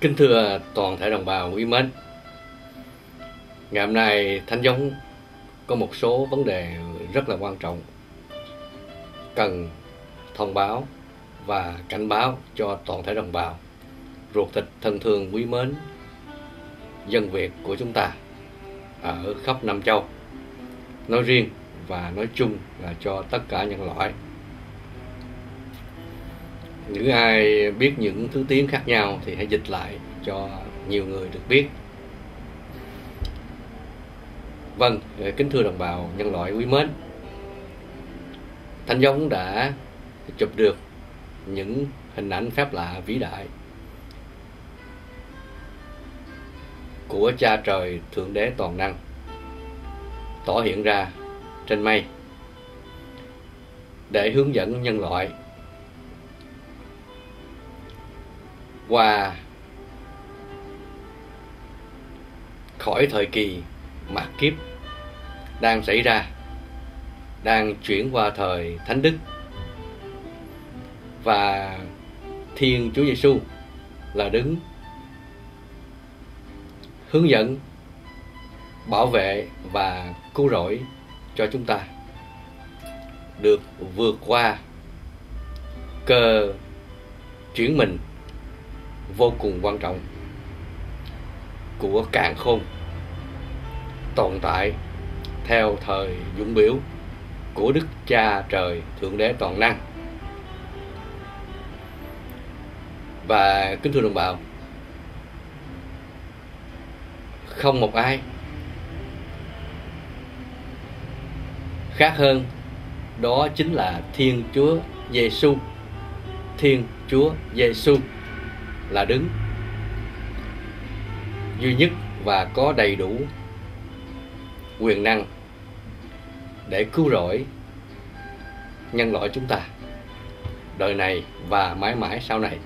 Kính thưa toàn thể đồng bào quý mến, ngày hôm nay Thánh Giống có một số vấn đề rất là quan trọng cần thông báo và cảnh báo cho toàn thể đồng bào ruột thịt thân thương quý mến dân Việt của chúng ta ở khắp Nam Châu nói riêng và nói chung là cho tất cả nhân loại. Những ai biết những thứ tiếng khác nhau thì hãy dịch lại cho nhiều người được biết. Vâng, kính thưa đồng bào nhân loại quý mến, Thánh Giống đã chụp được những hình ảnh phép lạ vĩ đại của Cha Trời Thượng Đế Toàn Năng tỏ hiện ra trên mây để hướng dẫn nhân loại qua khỏi thời kỳ mạt kiếp đang xảy ra, đang chuyển qua thời Thánh Đức, và Thiên Chúa Giêsu là đứng hướng dẫn, bảo vệ và cứu rỗi cho chúng ta được vượt qua cơ chuyển mình vô cùng quan trọng của càn khôn tồn tại theo thời dũng biểu của Đức Cha Trời Thượng Đế Toàn Năng. Và kính thưa đồng bào, không một ai khác hơn, đó chính là Thiên Chúa Giêsu. Thiên Chúa Giêsu là đứng duy nhất và có đầy đủ quyền năng để cứu rỗi nhân loại chúng ta đời này và mãi mãi sau này.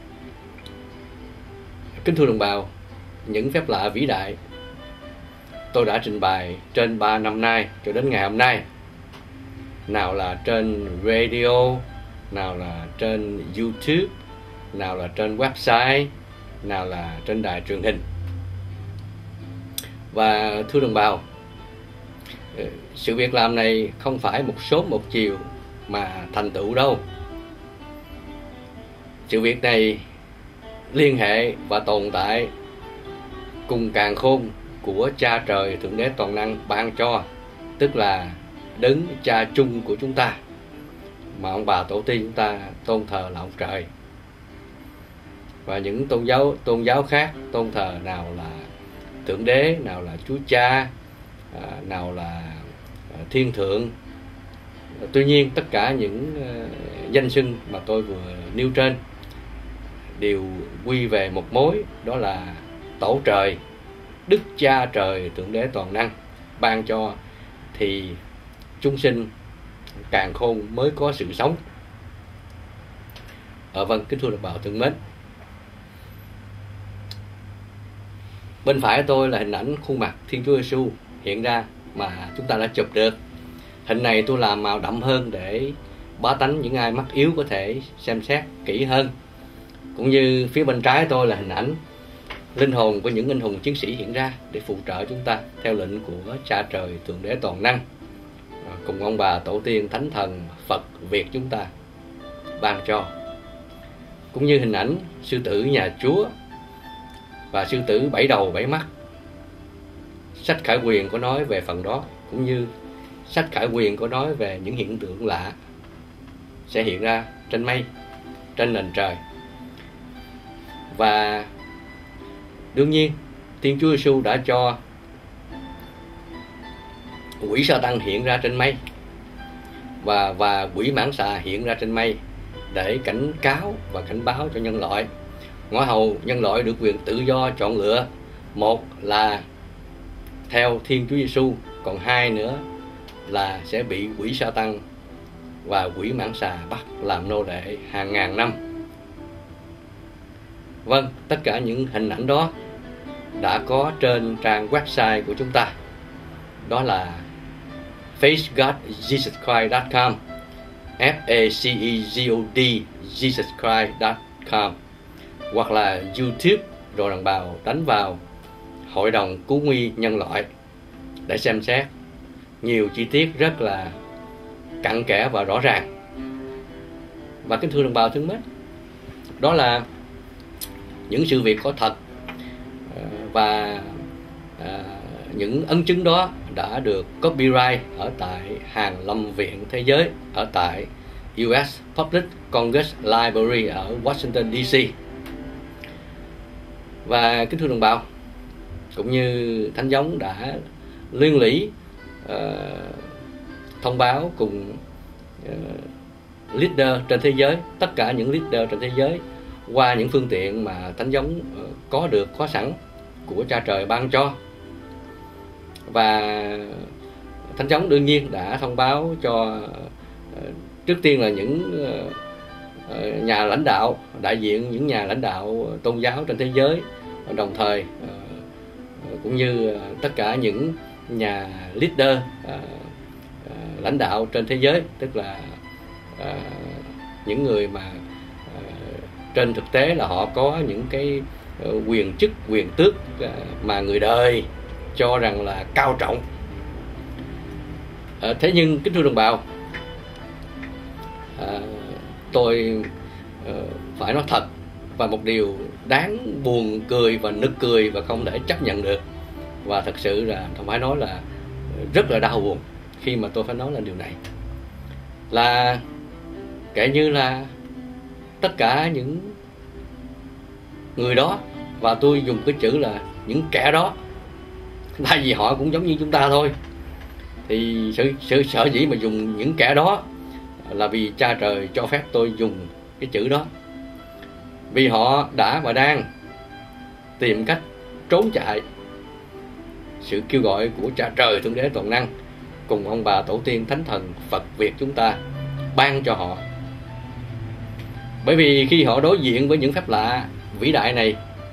Kính thưa đồng bào, những phép lạ vĩ đại tôi đã trình bày trên 3 năm nay cho đến ngày hôm nay, nào là trên radio, nào là trên YouTube, nào là trên website, nào là trên đài truyền hình. Và thưa đồng bào, sự việc làm này không phải một sớm một chiều mà thành tựu đâu. Sự việc này liên hệ và tồn tại cùng càn khôn của Cha Trời Thượng Đế Toàn Năng ban cho, tức là đấng cha chung của chúng ta mà ông bà tổ tiên chúng ta tôn thờ là ông Trời. Và những tôn giáo khác tôn thờ nào là Thượng Đế, nào là Chúa Cha, nào là Thiên Thượng. Tuy nhiên tất cả những danh xưng mà tôi vừa nêu trên đều quy về một mối, đó là Tổ Trời, Đức Cha Trời Thượng Đế Toàn Năng ban cho thì chúng sinh càn khôn mới có sự sống. Vâng, kính thưa đồng bào thân mến, bên phải tôi là hình ảnh khuôn mặt Thiên Chúa Giêsu hiện ra mà chúng ta đã chụp được. Hình này tôi làm màu đậm hơn để bá tánh những ai mắt yếu có thể xem xét kỹ hơn. Cũng như phía bên trái tôi là hình ảnh linh hồn của những anh hùng chiến sĩ hiện ra để phụ trợ chúng ta theo lệnh của Cha Trời Thượng Đế Toàn Năng, cùng ông bà tổ tiên Thánh Thần Phật Việt chúng ta ban cho. Cũng như hình ảnh sư tử nhà Chúa và sư tử 7 đầu 7 mắt. Sách Khải Huyền có nói về phần đó, cũng như sách Khải Huyền có nói về những hiện tượng lạ sẽ hiện ra trên mây, trên nền trời. Và đương nhiên Thiên Chúa Giêsu đã cho quỷ Sa-tan hiện ra trên mây và quỷ mãng xà hiện ra trên mây để cảnh cáo và cảnh báo cho nhân loại. Ngõ hầu nhân loại được quyền tự do chọn lựa, một là theo Thiên Chúa Giêsu, còn hai nữa là sẽ bị quỷ Sa-tan và quỷ mãng xà bắt làm nô lệ hàng ngàn năm. Vâng, tất cả những hình ảnh đó đã có trên trang website của chúng ta, đó là facegodjesuschrist.com, FACEGOD jesuschrist.com, hoặc là YouTube rồi đồng bào đánh vào Hội đồng Cứu nguy nhân loại để xem xét nhiều chi tiết rất là cặn kẽ và rõ ràng. Và kính thưa đồng bào thân mến, đó là những sự việc có thật, và những ấn chứng đó đã được copyright ở tại Hàn Lâm Viện Thế giới ở tại US Public Congress Library ở Washington DC. Và kính thưa đồng bào, cũng như Thánh Giống đã liên lỉ thông báo cùng leader trên thế giới, tất cả những leader trên thế giới, qua những phương tiện mà Thánh Giống có sẵn của Cha Trời ban cho. Và Thánh Giống đương nhiên đã thông báo cho trước tiên là những nhà lãnh đạo, đại diện những nhà lãnh đạo tôn giáo trên thế giới, đồng thời cũng như tất cả những nhà leader lãnh đạo trên thế giới, tức là những người mà trên thực tế là họ có những cái quyền chức, quyền tước mà người đời cho rằng là cao trọng. Thế nhưng kính thưa đồng bào, tôi phải nói thật, và một điều đáng buồn cười và nực cười và không thể chấp nhận được, và thật sự là tôi phải nói là rất là đau buồn khi mà tôi phải nói là điều này, là kể như là tất cả những người đó, và tôi dùng cái chữ là những kẻ đó, tại vì họ cũng giống như chúng ta thôi, thì sự sở dĩ mà dùng những kẻ đó là vì Cha Trời cho phép tôi dùng cái chữ đó, vì họ đã và đang tìm cách trốn chạy sự kêu gọi của Cha Trời Thượng Đế Toàn Năng cùng ông bà tổ tiên Thánh Thần Phật Việt chúng ta ban cho họ. Bởi vì khi họ đối diện với những phép lạ vĩ đại này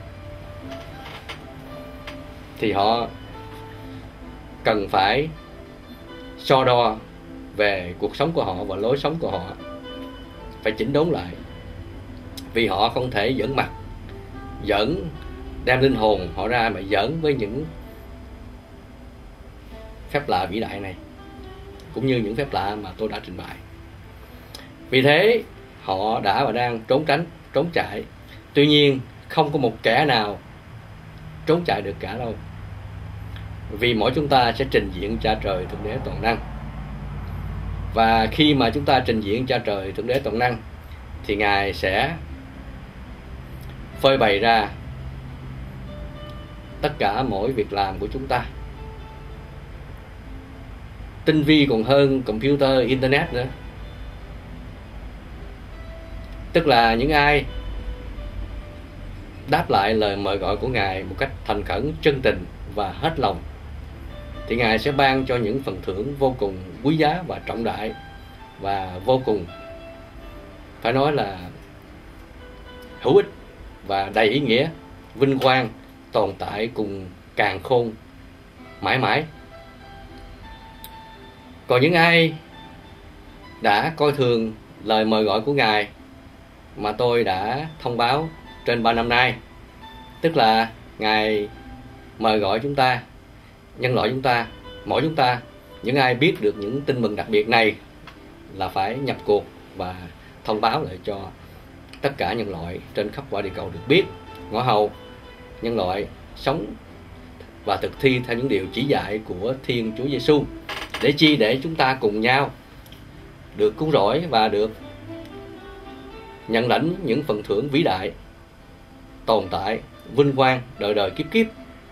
thì họ cần phải so đo về cuộc sống của họ và lối sống của họ, phải chỉnh đốn lại, vì họ không thể giỡn mặt, đem linh hồn họ ra mà giỡn với những phép lạ vĩ đại này, cũng như những phép lạ mà tôi đã trình bày. Vì thế họ đã và đang trốn chạy. Tuy nhiên không có một kẻ nào trốn chạy được cả đâu, vì mỗi chúng ta sẽ trình diện Cha Trời Thượng Đế Toàn Năng. Và khi mà chúng ta trình diện Cha Trời Thượng Đế Toàn Năng thì Ngài sẽ phơi bày ra tất cả mỗi việc làm của chúng ta, tinh vi còn hơn computer, internet nữa. Tức là những ai đáp lại lời mời gọi của Ngài một cách thành khẩn, chân tình và hết lòng thì Ngài sẽ ban cho những phần thưởng vô cùng quý giá và trọng đại, và vô cùng phải nói là hữu ích và đầy ý nghĩa, vinh quang tồn tại cùng càn khôn mãi mãi. Còn những ai đã coi thường lời mời gọi của Ngài mà tôi đã thông báo trên 3 năm nay, tức là Ngài mời gọi chúng ta, nhân loại chúng ta, mỗi chúng ta, những ai biết được những tin mừng đặc biệt này là phải nhập cuộc và thông báo lại cho tất cả nhân loại trên khắp quả địa cầu được biết, ngõ hầu nhân loại sống và thực thi theo những điều chỉ dạy của Thiên Chúa Giêsu. Để chi? Để chúng ta cùng nhau được cứu rỗi và được nhận lãnh những phần thưởng vĩ đại, tồn tại, vinh quang đời đời kiếp kiếp.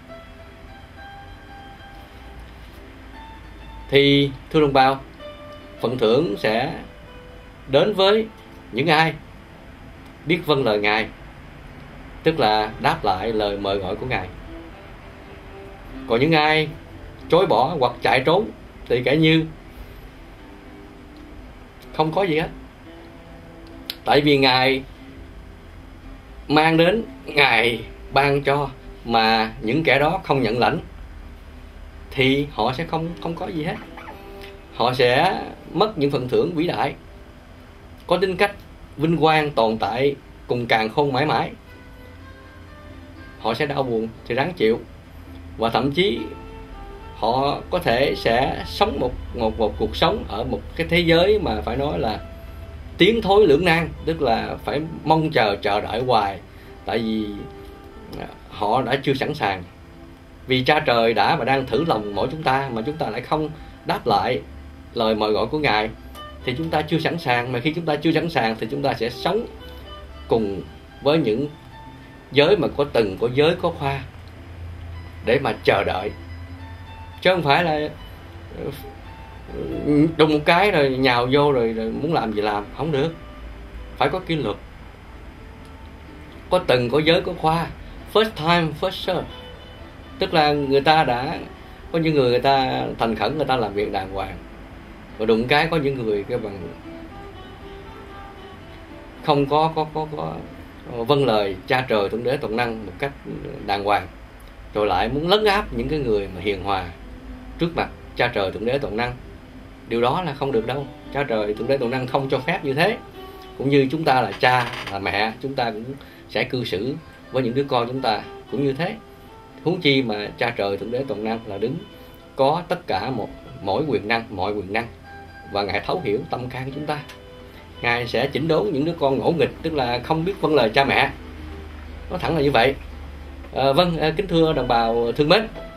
Thì thưa đồng bào, phần thưởng sẽ đến với những ai biết vâng lời Ngài, tức là đáp lại lời mời gọi của Ngài. Còn những ai chối bỏ hoặc chạy trốn thì kể như không có gì hết. Tại vì Ngài mang đến, Ngài ban cho, mà những kẻ đó không nhận lãnh thì họ sẽ không có gì hết. Họ sẽ mất những phần thưởng vĩ đại, có tính cách vinh quang tồn tại cùng càn khôn mãi mãi. họ sẽ đau buồn thì ráng chịu, và thậm chí họ có thể sẽ sống một cuộc sống ở một cái thế giới mà phải nói là tiến thối lưỡng nan, tức là phải mong chờ đợi hoài, tại vì họ đã chưa sẵn sàng. Vì Cha Trời đã và đang thử lòng mỗi chúng ta, mà chúng ta lại không đáp lại lời mời gọi của Ngài, thì chúng ta chưa sẵn sàng. Mà khi chúng ta chưa sẵn sàng thì chúng ta sẽ sống cùng với những giới mà có giới có khoa để mà chờ đợi, chứ không phải là đùng một cái rồi nhào vô rồi muốn làm gì làm. Không được, phải có kỷ luật, có giới có khoa. First time first serve, tức là người ta đã có những người ta thành khẩn, người ta làm việc đàng hoàng, và đụng cái có những người cái bằng không có vâng lời Cha Trời Thượng Đế Toàn Năng một cách đàng hoàng, rồi lại muốn lấn áp những cái người mà hiền hòa trước mặt Cha Trời Thượng Đế Toàn Năng. Điều đó là không được đâu. Cha Trời Thượng Đế Toàn Năng không cho phép như thế. Cũng như chúng ta là cha là mẹ, chúng ta cũng sẽ cư xử với những đứa con chúng ta cũng như thế. Huống chi mà Cha Trời Thượng Đế Toàn Năng là đứng có tất cả mọi quyền năng, và Ngài thấu hiểu tâm can của chúng ta. Ngài sẽ chỉnh đốn những đứa con ngỗ nghịch, tức là không biết vâng lời cha mẹ. Nó thẳng là như vậy. Kính thưa đồng bào thương mến,